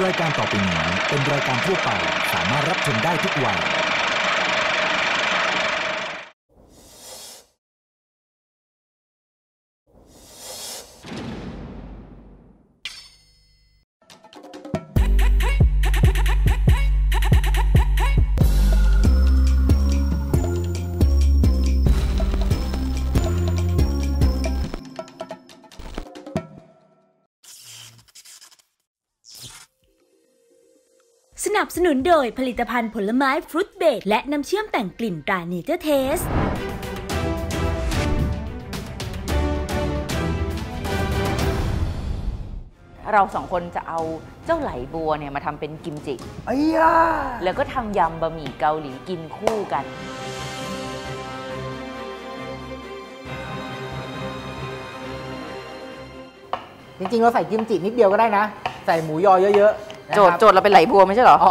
รายการต่อไปนี้เป็นรายการทั่วไปสามารถรับชมได้ทุกวัยสนับสนุนโดยผลิตภัณฑ์ผลไม้ฟรุตเบรดและน้ำเชื่อมแต่งกลิ่นตราเนเจอร์เทสเราสองคนจะเอาเจ้าไหลบัวเนี่ยมาทำเป็นกิมจิแล้วก็ทำยำบะหมี่เกาหลีกินคู่กันจริงๆเราใส่กิมจินิดเดียวก็ได้นะใส่หมูยอเยอะๆโจทย์เราเป็นไหลบัวไม่ใช่เหรออ๋อ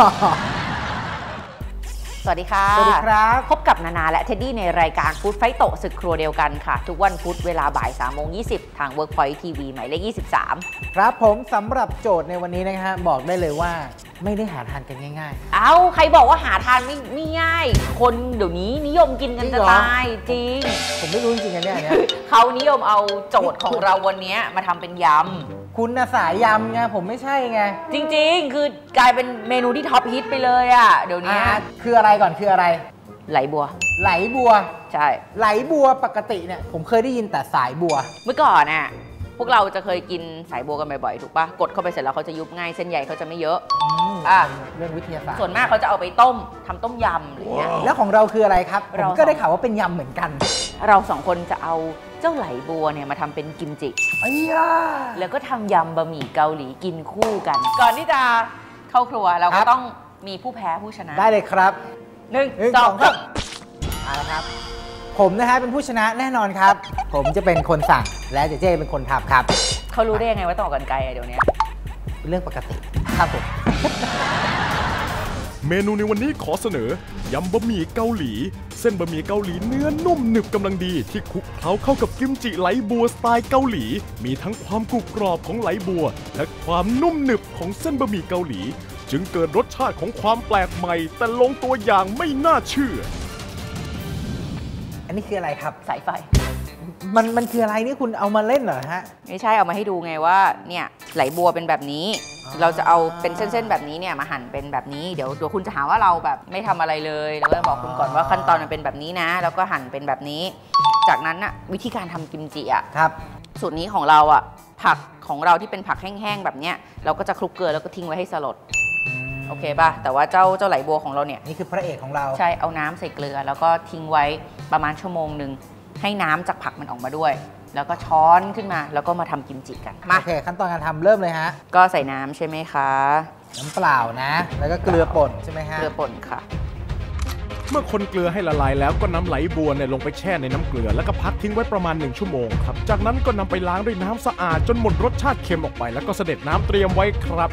สวัสดีค่ะสวัสดีครับพบกับนานาและเท็ดดี้ในรายการฟู้ดไฟโตศึกครัวเดียวกันค่ะทุกวันพุธเวลาบ่าย 3:20 ทาง Workpoint TV หมายเลข 23 ครับผมสำหรับโจทย์ในวันนี้นะฮะบอกได้เลยว่าไม่ได้หาทานกันง่ายๆเอาใครบอกว่าหาทานไม่ง่ายคนเดี๋ยวนี้นิยมกินกันจะตายจริงผมไม่รู้จริงๆกันเนี่ยเขานิยมเอาโจทย์ของเราวันนี้มาทำเป็นยำคุณน่ะสายยำไงผมไม่ใช่ไงจริงๆคือกลายเป็นเมนูที่ท็อปฮิตไปเลยอ่ะเดี๋ยวนี้คืออะไรก่อนคืออะไรไหลบัวไหลบัวใช่ไหลบัวปกติเนี่ยผมเคยได้ยินแต่สายบัวเมื่อก่อนน่ะพวกเราจะเคยกินสายบัวกันบ่อยๆถูกปะกดเข้าไปเสร็จแล้วเขาจะยุบง่ายเส้นใหญ่เขาจะไม่เยอะเรื่องวิทยาศาสตร์ส่วนมากเขาจะเอาไปต้มทำต้มยำอะไรเงี้ยแล้วของเราคืออะไรครับผมก็ได้ข่าวว่าเป็นยำเหมือนกันเราสองคนจะเอาเจ้าไหลบัวเนี่ยมาทำเป็นกิมจิแล้วก็ทำยำบะหมี่เกาหลีกินคู่กันก่อนที่จะเข้าครัวเราก็ต้องมีผู้แพ้ผู้ชนะได้เลยครับ 1 2 3 เอาละครับผมนะฮะเป็นผู้ชนะแน่นอนครับผมจะเป็นคนสั่งและเจ๊เป็นคนทำครับเขารู้ได้ยังไงว่าต้องออกกันไกลเดี๋ยวนี้เป็นเรื่องปกติครับผมเมนูในวันนี้ขอเสนอยำบะหมี่เกาหลีเส้นบะหมี่เกาหลีเนื้อนุ่มหนึบกำลังดีที่คลุกเคล้าเข้ากับกิมจิไหลบัวสไตล์เกาหลีมีทั้งความกรุบกรอบของไหลบัวและความนุ่มหนึบของเส้นบะหมี่เกาหลีจึงเกิดรสชาติของความแปลกใหม่แต่ลงตัวอย่างไม่น่าเชื่ออันนี้คืออะไรครับสายไฟมันคืออะไรนี่คุณเอามาเล่นเหรอฮะไม่ใช่เอามาให้ดูไงว่าเนี่ยไหลบัวเป็นแบบนี้เราจะเอาเป็นเส้นๆแบบนี้เนี่ยมาหั่นเป็นแบบนี้เดี๋ยวคุณจะหาว่าเราแบบไม่ทำอะไรเลยเราก็จะบอกคุณก่อนว่าขั้นตอนมันเป็นแบบนี้นะแล้วก็หั่นเป็นแบบนี้จากนั้นน่ะวิธีการทำกิมจิอ่ะครับสูตรนี้ของเราอ่ะผักของเราที่เป็นผักแห้งๆแบบเนี้ยเราก็จะคลุกเกลือแล้วก็ทิ้งไว้ให้สลดโอเคป่ะแต่ว่าเจ้าไหลบัวของเราเนี่ยนี่คือพระเอกของเราใช่เอาน้ำใส่เกลือแล้วก็ทิ้งไว้ประมาณชั่วโมงนึงให้น้ำจากผักมันออกมาด้วยแล้วก็ช้อนขึ้นมาแล้วก็มาทำกิมจิกันโอเคขั้นตอนการทำเริ่มเลยฮะก็ใส่น้ำใช่ไหมคะน้ำเปล่านะแล้วก็เกลือป่นใช่ไหมฮะเกลือป่นค่ะเมื่อคนเกลือให้ละลายแล้วก็นำไหลบัวเนี่ยลงไปแช่ในน้ำเกลือแล้วก็พักทิ้งไว้ประมาณ1 ชั่วโมงครับจากนั้นก็นำไปล้างด้วยน้ำสะอาดจนหมดรสชาติเค็มออกไปแล้วก็เสด็จน้ำเตรียมไว้ครับ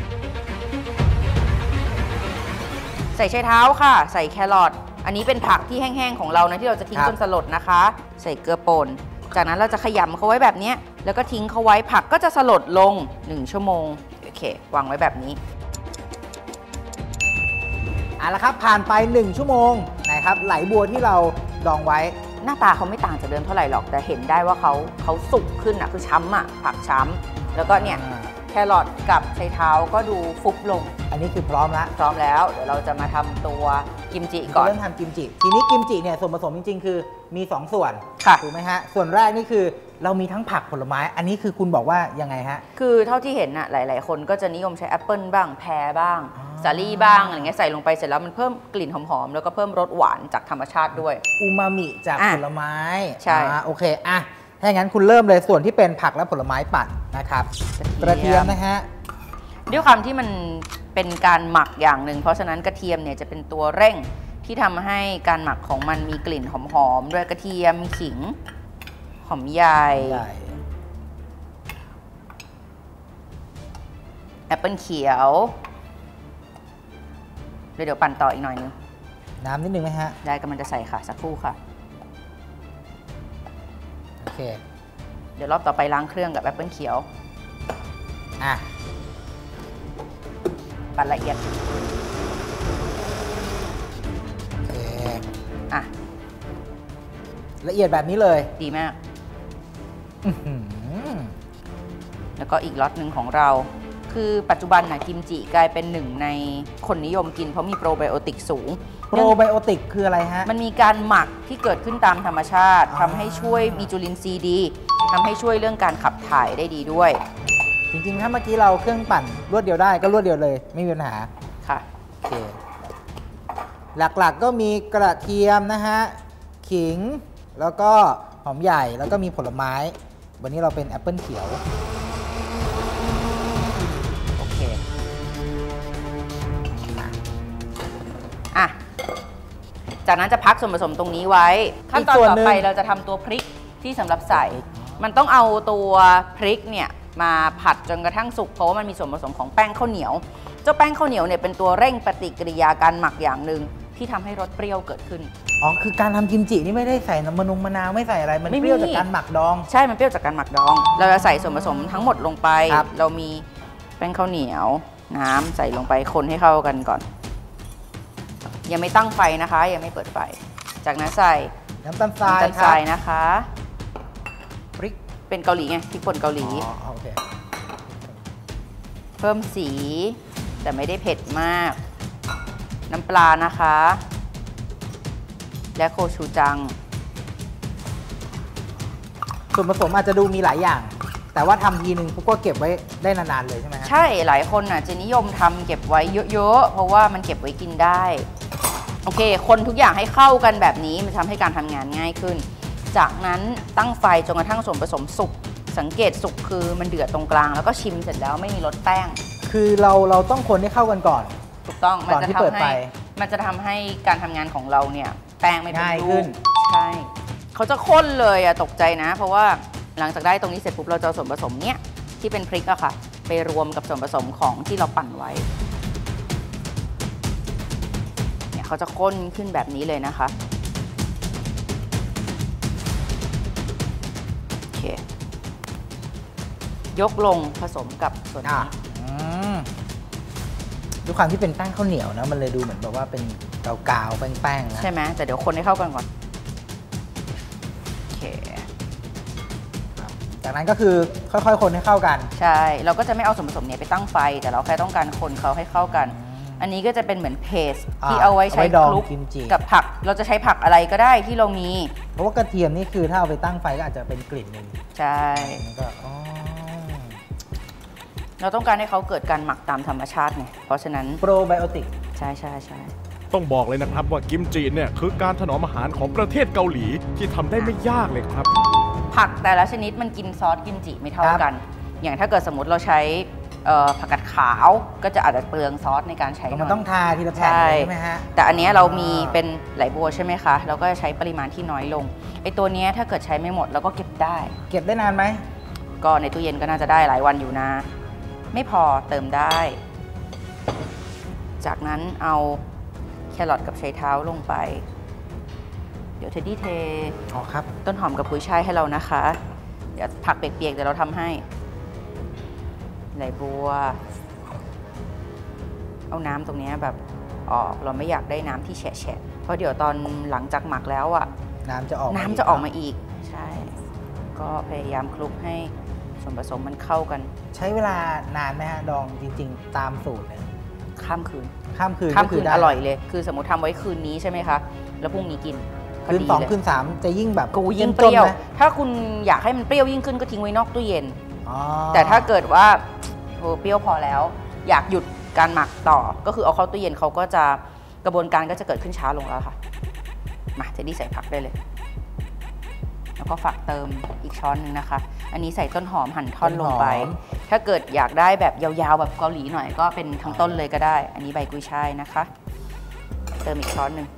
ใส่ไชเท้าค่ะใส่แครอทอันนี้เป็นผักที่แห้งๆของเรานะที่เราจะทิ้งจนสลดนะคะใส่เกลือป่นจากนั้นเราจะขยำเขาไว้แบบนี้แล้วก็ทิ้งเขาไว้ผักก็จะสลดลง1 ชั่วโมงโอเควางไว้แบบนี้เอาละครับผ่านไป1 ชั่วโมงนะครับไหลบัวที่เราดองไว้หน้าตาเขาไม่ต่างจากเดิมเท่าไหร่หรอกแต่เห็นได้ว่าเขาสุกขึ้นอ่ะคือช้ำอ่ะผักช้ำแล้วก็เนี่ยแครอทกับไชเท้าก็ดูฟุบลงอันนี้คือพร้อมแล้วเดี๋ยวเราจะมาทำตัวกิมจิก่อนเริ่มทำกิมจิทีนี้กิมจิเนี่ยส่วนผสมจริงๆคือมี2 ส่วนถูกไหมฮะส่วนแรกนี่คือเรามีทั้งผักผลไม้อันนี้คือคุณบอกว่ายังไงฮะคือเท่าที่เห็นน่ะหลายๆคนก็จะนิยมใช้แอปเปิลบ้างแพรบ้างสาลี่บ้างอะไรเงี้ยใส่ลงไปเสร็จแล้วมันเพิ่มกลิ่นหอมๆแล้วก็เพิ่มรสหวานจากธรรมชาติด้วยอูมามิจากผลไม้ใช่โอเคอ่ะถ้าอย่างนั้นคุณเริ่มเลยส่วนที่เป็นผักและผลไม้ปั่นนะครับกระเทียมนะฮะด้วยความที่มันเป็นการหมักอย่างหนึ่งเพราะฉะนั้นกระเทียมเนี่ยจะเป็นตัวเร่งที่ทำให้การหมักของมันมีกลิ่นหอมๆด้วยกระเทียมขิงหอมใหญ่แอปเปิลเขียวเดี๋ยวปั่นต่ออีกหน่อยนึงน้ำนิดนึงไหมฮะได้กำลังจะใส่ค่ะสักครู่ค่ะโอเคเดี๋ยวรอบต่อไปล้างเครื่องกับแอปเปิลเขียวปั่นละเอียดอ่ะละเอียดแบบนี้เลยดีมากแล้วก็อีกล็อตหนึ่งของเราคือปัจจุบันนะกิมจิกลายเป็นหนึ่งในคนนิยมกินเพราะมีโปรไบโอติกสูงโปรไบโอติกคืออะไรฮะมันมีการหมักที่เกิดขึ้นตามธรรมชาติทำให้ช่วยมีจุลินทรีย์ดีทำให้ช่วยเรื่องการขับถ่ายได้ดีด้วยจริงๆถ้าเมื่อกี้เราเครื่องปั่นรวดเดียวได้ก็รวดเดียวเลยไม่มีปัญหาค่ะโอเคหลักๆก็มีกระเทียมนะฮะขิงแล้วก็หอมใหญ่แล้วก็มีผลไม้วันนี้เราเป็นแอปเปิลเขียวโอเคอ่ะจากนั้นจะพักส่วนผสมตรงนี้ไว้ขั้นตอนต่อไปเราจะทำตัวพริกที่สำหรับใส่มันต้องเอาตัวพริกเนี่ยมาผัดจนกระทั่งสุกเพราะว่ามันมีส่วนผสมของแป้งข้าวเหนียวเจ้าแป้งข้าวเหนียวเนี่ยเป็นตัวเร่งปฏิกิริยาการหมักอย่างหนึ่งที่ทำให้รสเปรี้ยวเกิดขึ้นอ๋อคือการทำกิมจินี่ไม่ได้ใส่น้ำมะนาวไม่ใส่อะไรมันเปรี้ยวจากการหมักดองใช่มันเปรี้ยวจากการหมักดองเราจะใส่ส่วนผสมทั้งหมดลงไปเรามีแป้งข้าวเหนียวน้ำใส่ลงไปคนให้เข้ากันก่อนยังไม่ตั้งไฟนะคะยังไม่เปิดไฟจากนั้นใส่น้ำตาลทรายนะคะพริกเป็นเกาหลีไงพริกป่นเกาหลีโอเคเพิ่มสีแต่ไม่ได้เผ็ดมากน้ำปลานะคะและโคชูจังส่วนผสมอาจจะดูมีหลายอย่างแต่ว่าทำทีนึงก็เก็บไว้ได้นานๆเลยใช่ไหมใช่หลายคนจะนิยมทำเก็บไว้เยอะๆเพราะว่ามันเก็บไว้กินได้โอเคคนทุกอย่างให้เข้ากันแบบนี้มันทำให้การทำงานง่ายขึ้นจากนั้นตั้งไฟจนกระทั่งส่วนผสมสุกสังเกตสุกคือมันเดือดตรงกลางแล้วก็ชิมเสร็จแล้วไม่มีรสแป้งคือเราต้องคนให้เข้ากันก่อนถูกต้องมันจะทำให้การทำงานของเราเนี่ยแป้งไม่เป็นรูปใช่เขาจะข้นเลยตกใจนะเพราะว่าหลังจากได้ตรงนี้เสร็จปุ๊บเราจะส่วนผสมเนี้ยที่เป็นพริกอะค่ะไปรวมกับส่วนผสมของที่เราปั่นไว้เนี่ยเขาจะข้นขึ้นแบบนี้เลยนะคะโอเคยกลงผสมกับส่วนนี้ด้วยความที่เป็นแป้งข้าวเหนียวนะมันเลยดูเหมือนแบบว่าเป็นกาวๆแป้งๆนะใช่ไหมแต่เดี๋ยวคนให้เข้ากันก่อนโอเคจากนั้นก็คือค่อยๆคนให้เข้ากันใช่เราก็จะไม่เอาส่วนผสมเนี่ยไปตั้งไฟแต่เราแค่ต้องการคนเขาให้เข้ากันอันนี้ก็จะเป็นเหมือนเพสที่เอาไว้ใช้คลุกกับผักเราจะใช้ผักอะไรก็ได้ที่เรามีเพราะว่ากระเทียมนี่คือถ้าเอาไปตั้งไฟก็อาจจะเป็นกลิ่นนึงใช่ก็เราต้องการให้เขาเกิดการหมักตามธรรมชาติไงเพราะฉะนั้นโปรไบโอติกใช่ใช่ใช่ต้องบอกเลยนะครับว่ากิมจิเนี่ยคือการถนอมอาหารของประเทศเกาหลีที่ทำได้ไม่ยากเลยครับผักแต่ละชนิดมันกินซอสกิมจิไม่เท่ากันอย่างถ้าเกิดสมมติเราใช้ผักกาดขาวก็จะอาจจะเปลืองซอสในการใช้มันต้องทาทีละแผ่นใช่ไหมฮะแต่อันนี้เรามีเป็นไหลบัวใช่ไหมคะเราก็จะใช้ปริมาณที่น้อยลงไอ้ตัวนี้ถ้าเกิดใช้ไม่หมดเราก็เก็บได้นานไหมก็ในตู้เย็นก็น่าจะได้หลายวันอยู่นะไม่พอเติมได้จากนั้นเอาแครอทกับไชเท้าลงไปเดี๋ยวเทดดี้เทครับต้นหอมกับกุยช่ายให้เรานะคะเดี๋ยวผักเปียกๆเดี๋ยวเราทำให้ไหลบัวเอาน้ำตรงนี้แบบออกเราไม่อยากได้น้ำที่แฉะเพราะเดี๋ยวตอนหลังจากหมักแล้วน้ำจะออกมาอีกใช่ก็พยายามคลุกให้ส่วนผสมมันเข้ากันใช้เวลานานไหมฮะดองจริงๆตามสูตรเนี่ยข้ามคืนอร่อยเลยคือสมมติทำไว้คืนนี้ใช่ไหมคะแล้วพรุ่งนี้กินคืน2คืน3จะยิ่งแบบยิ่งเปรี้ยวถ้าคุณอยากให้มันเปรี้ยวยิ่งขึ้นก็ทิ้งไว้นอกตู้เย็นแต่ถ้าเกิดว่าเปรี้ยวพอแล้วอยากหยุดการหมักต่อก็คือเอาเข้าตู้เย็นเขาก็จะกระบวนการก็จะเกิดขึ้นช้าลงแล้วค่ะมาเทดดี้ใส่ผักได้เลยแล้วก็ฝากเติมอีกช้อนนึงนะคะอันนี้ใส่ต้นหอมหั่นท่อนลงไปถ้าเกิดอยากได้แบบยาวๆแบบเกาหลีหน่อยก็เป็นทั้งต้นเลยก็ได้อันนี้ใบกุยช่ายนะคะเติมอีกช้อนนึง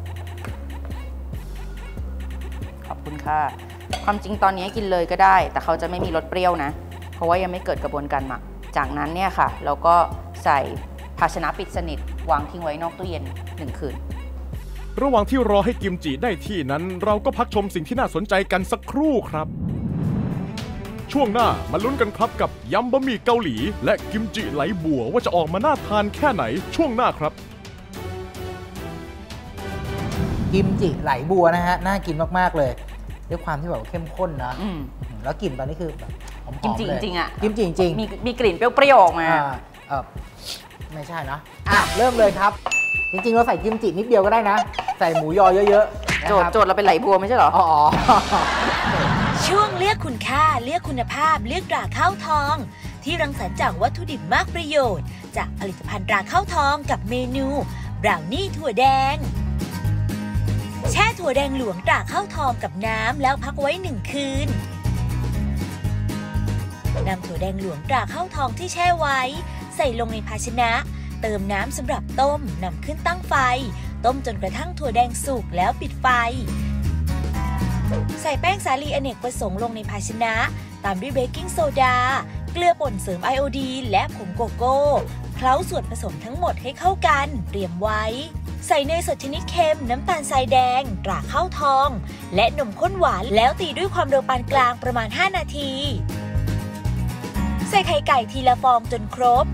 ขอบคุณค่ะความจริงตอนนี้กินเลยก็ได้แต่เขาจะไม่มีรสเปรี้ยวนะเพราะว่ายังไม่เกิดกระบวนการหมักจากนั้นเนี่ยค่ะเราก็ใส่ภาชนะปิดสนิทวางทิ้งไว้นอกตู้เย็น1 คืนระหว่างที่รอให้กิมจิได้ที่นั้นเราก็พักชมสิ่งที่น่าสนใจกันสักครู่ครับช่วงหน้ามาลุ้นกันครับกับยำบะหมี่เกาหลีและกิมจิไหลบัวว่าจะออกมาน่าทานแค่ไหนช่วงหน้าครับกิมจิไหลบัวนะฮะน่ากินมากๆเลยด้วยความที่แบบเข้มข้นนะแล้วกลิ่นตอนนี้คือแบบหอมๆเลยกิมจิจริงๆอ่ะกิมจิจริงมีกลิ่นเปรี้ยวๆออกมาไม่ใช่นะเริ่มเลยครับจริงๆเราใส่กิมจินิดเดียวก็ได้นะใส่หมูยอเยอะๆโจทย์เราเป็นไหลบัวไม่ใช่เหรอช่วงเลือกคุณค่าเลือกคุณภาพเลือกตราข้าวทองที่รังสรรค์จากวัตถุดิบมากประโยชน์จากผลิตภัณฑ์ตราข้าวทองกับเมนูบราวนี่ถั่วแดงแช่ถั่วแดงหลวงตราข้าวทองกับน้ำแล้วพักไว้1 คืนนำถั่วแดงหลวงตราข้าวทองที่แช่ไว้ใส่ลงในภาชนะเติมน้ำสำหรับต้มนำขึ้นตั้งไฟต้มจนกระทั่งถั่วแดงสุกแล้วปิดไฟใส่แป้งสาลีอเนกประสงค์ลงในภาชนะตามด้วยเบกกิ้งโซดาเกลือป่นเสริมไอโอดีนและผงโกโก้เคล้าส่วนผสมทั้งหมดให้เข้ากันเตรียมไว้ใส่เนยสดชนิดเค็มน้ำตาลทรายแดงตราข้าวทองและนมข้นหวานแล้วตีด้วยความเร็วปานกลางประมาณ5 นาทีใส่ไข่ไก่ทีละฟองจนครบ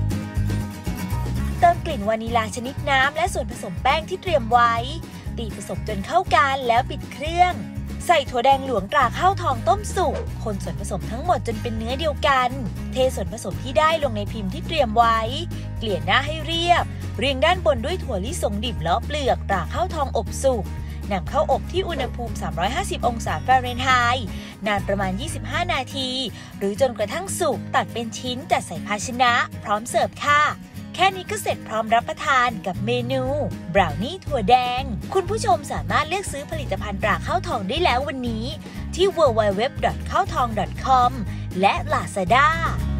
เติมกลิ่นวานิลาชนิดน้ำและส่วนผสมแป้งที่เตรียมไว้ตีผสมจนเข้ากันแล้วปิดเครื่องใส่ถั่วแดงหลวงตราข้าวทองต้มสุกคนส่วนผสมทั้งหมดจนเป็นเนื้อเดียวกันเทส่วนผสมที่ได้ลงในพิมพ์ที่เตรียมไว้เกลี่ยหน้าให้เรียบเรียงด้านบนด้วยถั่วลิสงดิบล้อเปลือกตราข้าวทองอบสุกนำเข้าอบที่อุณหภูมิ350 องศาฟาเรนไฮต์นานประมาณ25 นาทีหรือจนกระทั่งสุกตัดเป็นชิ้นจัดใส่ภาชนะพร้อมเสิร์ฟค่ะแค่นี้ก็เสร็จพร้อมรับประทานกับเมนูบราวนี่ถั่วแดงคุณผู้ชมสามารถเลือกซื้อผลิตภัณฑ์ตราข้าวทองได้แล้ววันนี้ที่ www.ข้าวทอง.com และ Lazada